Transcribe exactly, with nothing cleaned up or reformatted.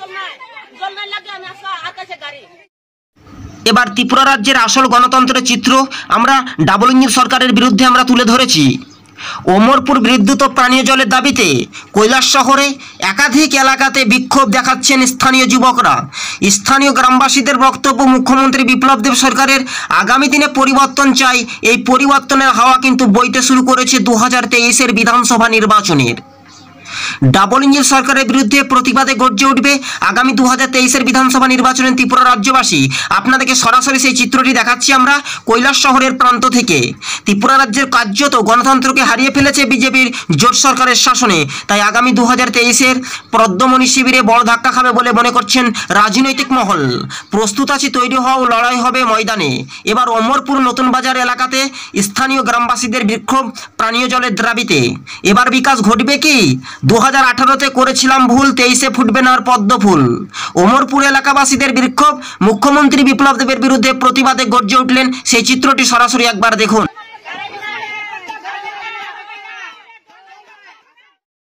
এবার ত্রিপুরা রাজ্যের আসল গণতন্ত্রের চিত্র আমরা ডাবল ইঞ্জিন সরকারের বিরুদ্ধে আমরা তুলে ধরেছি। ওমরপুর বিদ্যুৎ ও পানীয় জলের দাবিতে কৈলাস শহরে একাধিক এলাকাতে বিক্ষোভ দেখাচ্ছেন স্থানীয় যুবকরা। স্থানীয় গ্রামবাসীদের বক্তব্য, মুখ্যমন্ত্রী বিপ্লব দেব সরকারের আগামী দিনে পরিবর্তন চাই। এই পরিবর্তনের হাওয়া কিন্তু বইতে শুরু করেছে দু হাজার তেইশের বিধানসভা নির্বাচনের। ডাবল ইঞ্জিন সরকারের বিরুদ্ধে প্রতিবাদে গর্জে উঠবে আগামী দু হাজার তেইশের বিধানসভা নির্বাচনে ত্রিপুরা রাজ্যবাসী। আপনাদেরকে সরাসরি সেই চিত্রটি দেখাচ্ছি আমরা কৈলাস শহরের প্রান্ত থেকে। ত্রিপুরা রাজ্যের কার্যত গণতন্ত্রকে হারিয়ে ফেলেছে বিজেপির জোট সরকারের শাসনে। তাই আগামী দু হাজার তেইশের পদ্মমণি শিবিরে বড় ধাক্কা খাবে বলে মনে করছেন রাজনৈতিক মহল। প্রস্তুত আছি, তৈরি হও, লড়াই হবে ময়দানে। এবার ওমরপুর নতুন বাজার এলাকাতে স্থানীয় গ্রামবাসীদের বিক্ষোভ পানীয় জলের দাবিতে। এবার বিকাশ ঘটবে কি? দু হাজার আঠারোতে করেছিলাম ভুল, তেইশে ফুটবে না আর পদ্ম ফুল। ওমরপুর এলাকাবাসীদের বিক্ষোভ, মুখ্যমন্ত্রী বিপ্লব দেবের বিরুদ্ধে প্রতিবাদে গর্জে উঠলেন। সেই চিত্রটি সরাসরি একবার দেখুন।